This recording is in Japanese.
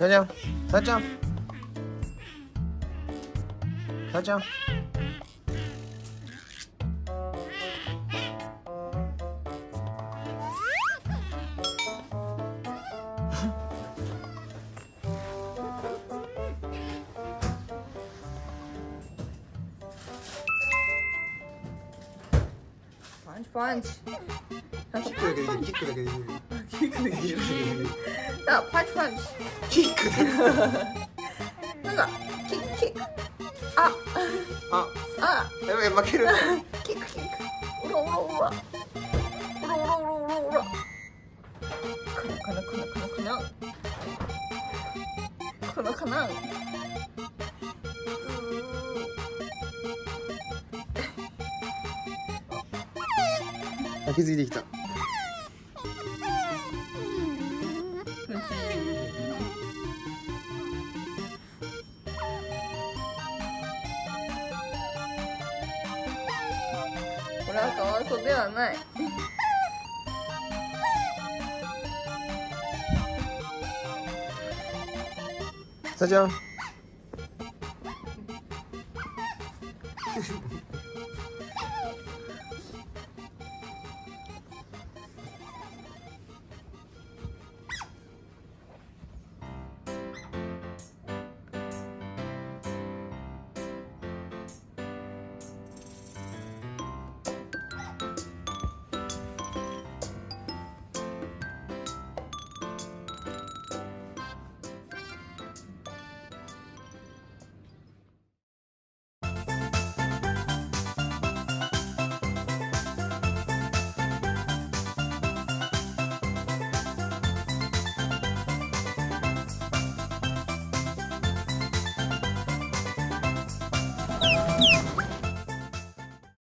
さあちゃん、さあちゃん、さあちゃん。 パンチパンチ。 キックだけできる、キックだけできる。 キックできる。あ、パンチパンチ。 キックだけ。 なんかキックキック。あ、 やばい、負ける。 キックキック。うろうろうろ。うろうろうろうろうろ。かなかなかなかなかな。かなかな。 気づいてきた。 これはかわいそうではない。 さあちゃん。